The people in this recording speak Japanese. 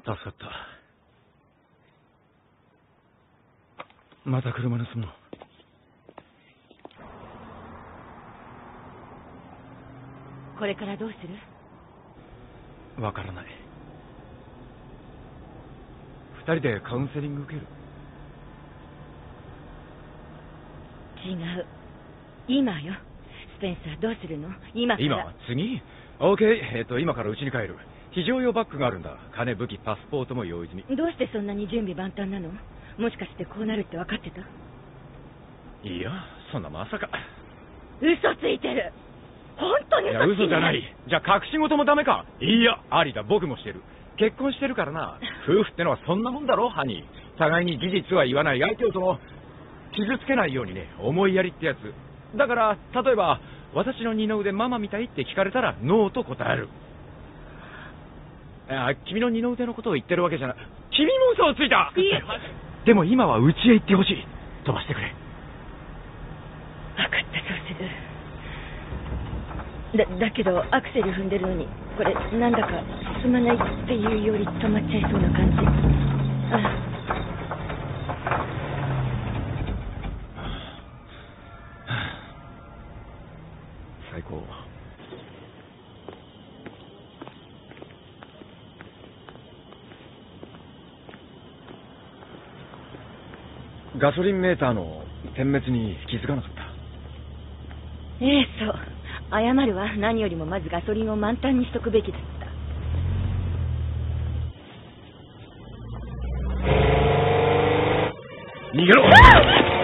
助かった。また車盗むの？ これからどうする？ わからない。二人でカウンセリング受ける？ 違う。今よ。スペンサー、どうするの？今から。 次？ OK。今から家に帰る。非常用バッグがあるんだ。金、武器、パスポートも用意済み。 どうしてそんなに準備万端なの？もしかしてこうなるって分かってた？ いや、そんなまさか。 嘘ついてる。本当に嘘ついてる。いや、嘘じゃない。じゃあ隠し事もダメか？いや、ありだ。僕もしてる。結婚してるからな。夫婦ってのはそんなもんだろ、ハニー。互いに事実は言わない。相手を傷つけないようにね、思いやりってやつ。だから、例えば、私の二の腕ママみたいって聞かれたら、ノーと答える。君の二の腕のことを言ってるわけじゃない。君も嘘をついた。でも今は家へ行ってほしい。飛ばしてくれ。 分かった、そうする。だけどアクセル踏んでるのにこれなんだか進まないっていうより止まっちゃいそうな感じ。 最高。ガソリンメーターの点滅に気づかなかった。 そう。謝るわ。何よりもまずガソリンを満タンにしとくべきだった。 逃げろ！